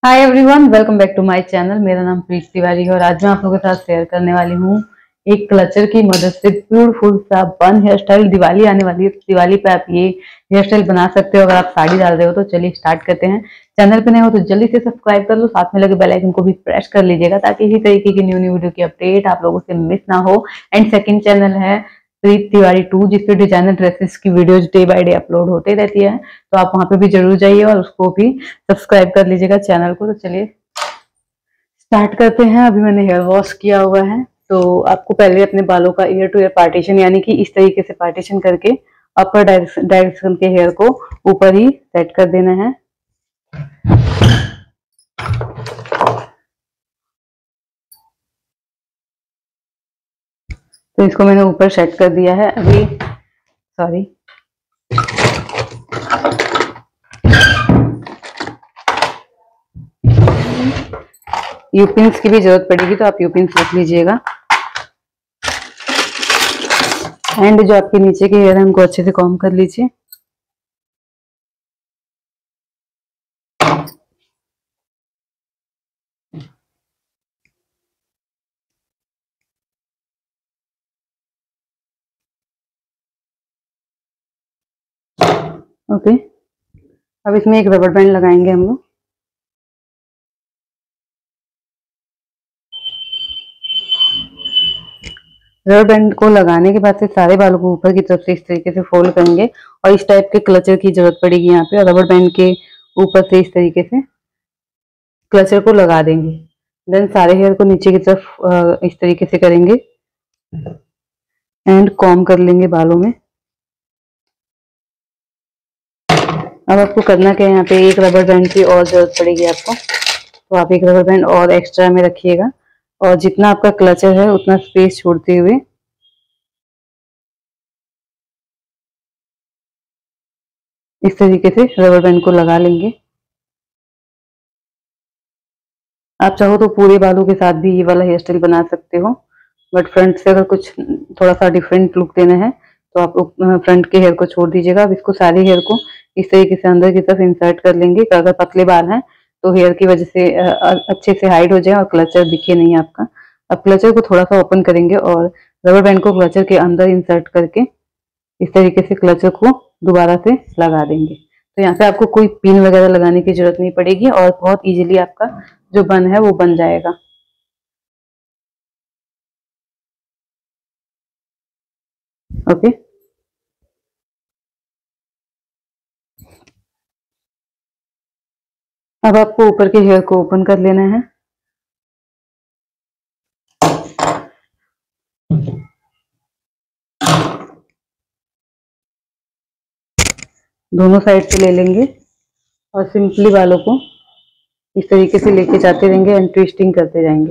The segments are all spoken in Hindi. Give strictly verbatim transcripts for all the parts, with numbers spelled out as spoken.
Hi everyone, welcome back to my channel. मेरा नाम प्रीत तिवारी है और आज मैं आप लोगों के साथ शेयर करने वाली हूँ एक क्लचर की मदद से ब्यूटीफुल सा बन हेयर स्टाइल। दिवाली आने वाली है, दिवाली पे आप ये हेयर स्टाइल बना सकते हो अगर आप साड़ी डाल रहे हो तो। चलिए स्टार्ट करते हैं। चैनल पे नए हो तो जल्दी से सब्सक्राइब कर लो, साथ में लगे बेल आइकन को भी प्रेस कर लीजिएगा ताकि इसी तरीके की न्यू न्यू वीडियो की अपडेट आप लोगों से मिस ना हो। एंड सेकंड चैनल है प्रीत तिवारी टू, जिसपे डिजाइनर ड्रेसेस की videos day by day upload होते रहती है, तो आप वहां पे भी जरूर जाइए और उसको भी सब्सक्राइब कर लीजिएगा चैनल को। तो चलिए स्टार्ट करते हैं। अभी मैंने हेयर वॉश किया हुआ है, तो आपको पहले अपने बालों का ईयर टू ईयर पार्टीशन, यानी कि इस तरीके से पार्टीशन करके अपर डायरेक्शन के हेयर को ऊपर ही सेट कर देना है। तो इसको मैंने ऊपर सेट कर दिया है। अभी सॉरी यूपिन्स की भी जरूरत पड़ेगी तो आप यूपिन्स रख लीजिएगा। एंड जो आपके नीचे के हेयर है उनको अच्छे से कॉम्ब कर लीजिए। ओके, अब इसमें एक रबर बैंड लगाएंगे हम लोग। रबर बैंड को लगाने के बाद से सारे बालों को ऊपर की तरफ से इस तरीके से फोल्ड करेंगे और इस टाइप के क्लचर की जरूरत पड़ेगी यहाँ पे। और रबर बैंड के ऊपर से इस तरीके से क्लचर को लगा देंगे। देन सारे हेयर को नीचे की तरफ इस तरीके से करेंगे एंड कॉम्ब कर लेंगे बालों में। अब आपको करना क्या है, यहाँ पे एक रबर बैंड की और जरूरत पड़ेगी आपको, तो आप एक रबर बैंड और एक्स्ट्रा में रखिएगा और जितना आपका क्लचर है उतना स्पेस छोड़ते हुए इस तरीके से रबर बैंड को लगा लेंगे। आप चाहो तो पूरे बालों के साथ भी ये वाला हेयर स्टाइल बना सकते हो, बट फ्रंट से अगर कुछ थोड़ा सा डिफरेंट लुक देना है तो आप फ्रंट के हेयर को छोड़ दीजिएगा। अब इसको सारे हेयर को इस तरीके से अंदर की तरफ इंसर्ट कर लेंगे। अगर पतले बाल हैं तो हेयर की वजह से अच्छे से हाइड हो जाए और क्लचर दिखे नहीं आपका। अब क्लचर को थोड़ा सा ओपन करेंगे और रबर बैंड को क्लचर के अंदर इंसर्ट करके इस तरीके से क्लचर को दोबारा से लगा देंगे। तो यहाँ पे आपको कोई पिन वगैरह लगाने की जरूरत नहीं पड़ेगी और बहुत इजीली आपका जो बन है वो बन जाएगा। ओके, अब आपको ऊपर के हेयर को ओपन कर लेना है। दोनों साइड से ले लेंगे और सिंपली बालों को इस तरीके से लेके जाते रहेंगे एंड ट्विस्टिंग करते जाएंगे।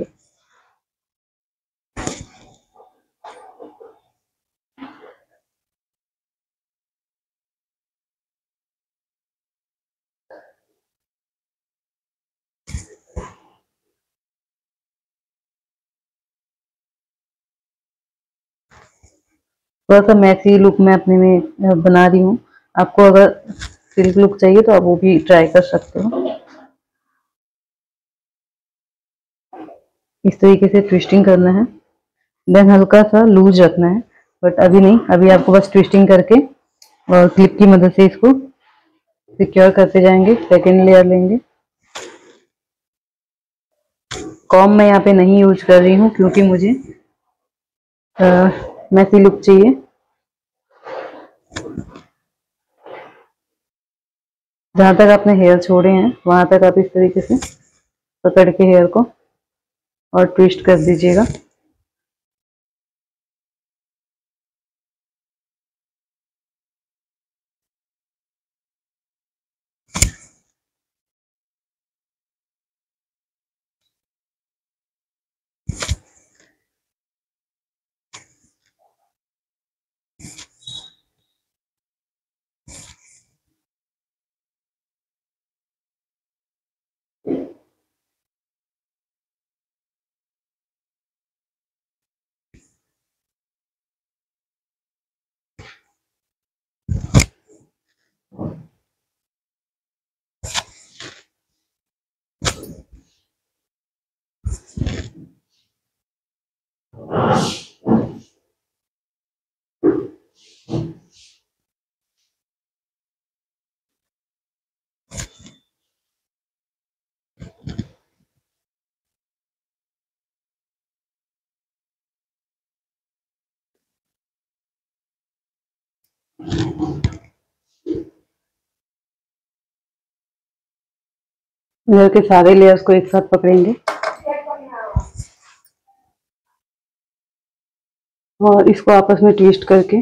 थोड़ा सा मैसी लुक मैं अपने में बना रही हूँ। आपको अगर सिल्क लुक चाहिए तो आप वो भी ट्राई कर सकते हो। इस तरीके से ट्विस्टिंग करना है, देन हल्का सा लूज रखना है, बट अभी नहीं, अभी आपको बस ट्विस्टिंग करके और क्लिप की मदद से इसको सिक्योर करते जाएंगे। सेकेंड लेयर लेंगे। कॉम मैं यहाँ पे नहीं यूज कर रही हूँ क्योंकि मुझे मैसी लुक चाहिए। जहां तक आपने हेयर छोड़े हैं वहां तक आप इस तरीके से पकड़ के हेयर को और ट्विस्ट कर दीजिएगा। हेयर के सारे लेयर्स को एक साथ पकड़ेंगे और इसको आपस में ट्विस्ट करके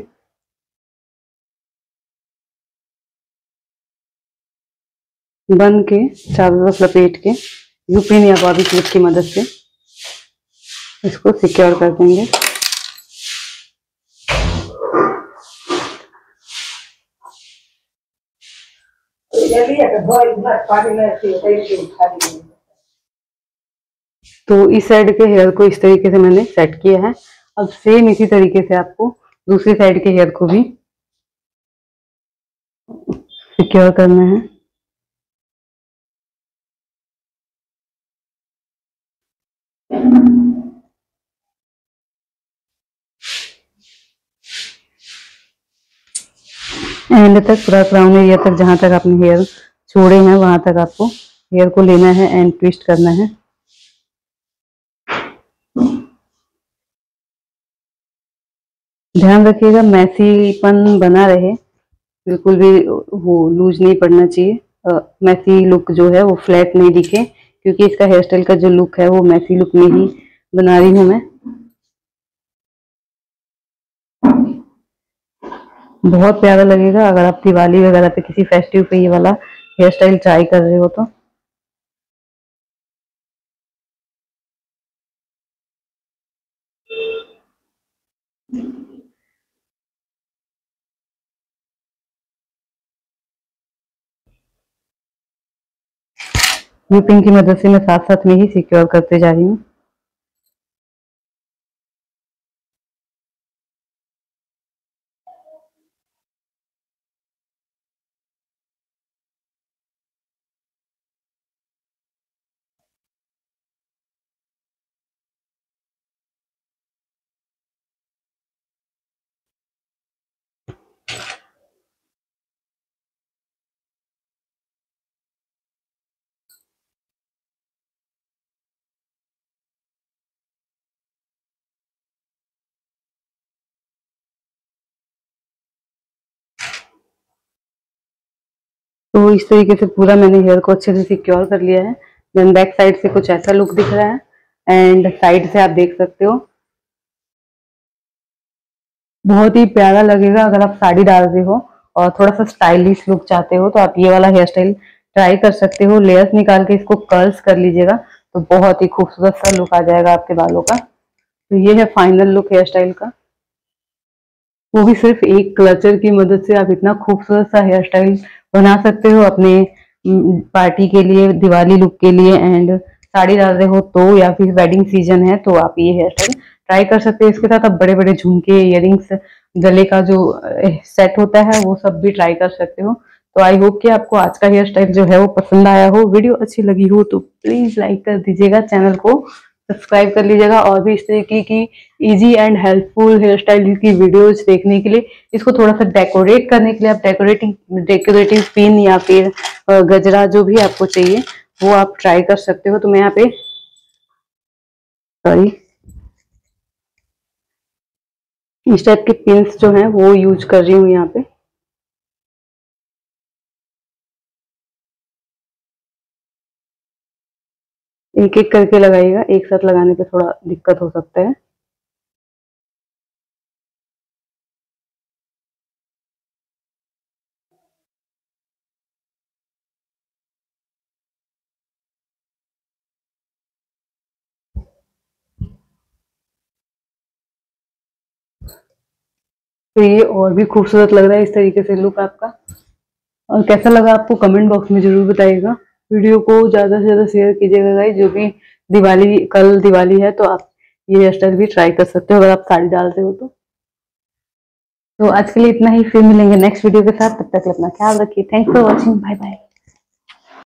बन के चारों तरफ लपेट के यूपिन या बॉबी क्लिप की मदद से इसको सिक्योर कर देंगे। तो इस साइड के हेयर को इस तरीके से मैंने सेट किया है। अब सेम इसी तरीके से आपको दूसरी साइड के हेयर को भी सिक्योर करना है। एंड तक पूरा क्राउन एरिया तक जहां तक आपने हेयर छोड़े हैं वहां तक आपको हेयर को लेना है एंड ट्विस्ट करना है। ध्यान रखिएगा मैसीपन बना रहे, बिल्कुल भी वो लूज नहीं पड़ना चाहिए। मैसी लुक जो है वो फ्लैट नहीं दिखे, क्योंकि इसका हेयर स्टाइल का जो लुक है वो मैसी लुक में ही बना रही हूँ मैं। बहुत प्यारा लगेगा अगर आप दिवाली वगैरह पे किसी फेस्टिव पे ये वाला हेयर स्टाइल ट्राई कर रहे हो तो। ये पिन की मदद से मैं साथ साथ में ही सिक्योर करते जा रही हूँ। तो इस तरीके से पूरा मैंने हेयर को अच्छे से सिक्योर कर लिया है। देन बैक साइड से कुछ ऐसा लुक दिख रहा है एंड साइड से आप देख सकते हो बहुत ही प्यारा लगेगा। अगर आप साड़ी डाल रहे हो और थोड़ा सा स्टाइलिश लुक चाहते हो तो आप ये वाला हेयर स्टाइल ट्राई कर सकते हो। लेयर्स निकाल के इसको कर्ल्स कर लीजिएगा तो बहुत ही खूबसूरत सा लुक आ जाएगा आपके बालों का। तो ये है फाइनल लुक हेयर स्टाइल का, वो भी सिर्फ एक क्लचर की मदद से आप इतना खूबसूरत सा हेयर स्टाइल बना सकते हो अपने पार्टी के लिए, दिवाली लुक के लिए। एंड साड़ी डाल रहे हो तो या फिर वेडिंग सीजन है तो आप ये हेयर स्टाइल ट्राई कर सकते हो। इसके साथ आप बड़े बड़े झुमके, इयरिंग्स, गले का जो सेट होता है वो सब भी ट्राई कर सकते हो। तो आई होप कि आपको आज का हेयर स्टाइल जो है वो पसंद आया हो। वीडियो अच्छी लगी हो तो प्लीज लाइक कर दीजिएगा, चैनल को सब्सक्राइब कर लीजिएगा। और भी इस तरीके की easy and helpful hair style की वीडियोज देखने के लिए, इसको थोड़ा सा डेकोरेट करने के लिए आप डेकोरेटिंग डेकोरेटिव पिन या फिर गजरा जो भी आपको चाहिए वो आप ट्राई कर सकते हो। तो मैं यहाँ पे सॉरी इस टाइप के पिन्स जो हैं वो यूज कर रही हूँ यहाँ पे। एक एक करके लगाइएगा, एक साथ लगाने पे थोड़ा दिक्कत हो सकता है। तो ये और भी खूबसूरत लग रहा है इस तरीके से लुक आपका। और कैसा लगा आपको कमेंट बॉक्स में जरूर बताइएगा। वीडियो को ज्यादा से ज्यादा शेयर कीजिएगा गाइस। जो भी दिवाली, कल दिवाली है तो आप ये हेयर स्टाइल भी ट्राई कर सकते हो अगर आप साड़ी डालते हो तो। तो आज के लिए इतना ही, फिर मिलेंगे नेक्स्ट वीडियो के साथ। तब तक अपना ख्याल रखिए। Thanks for watching, bye bye.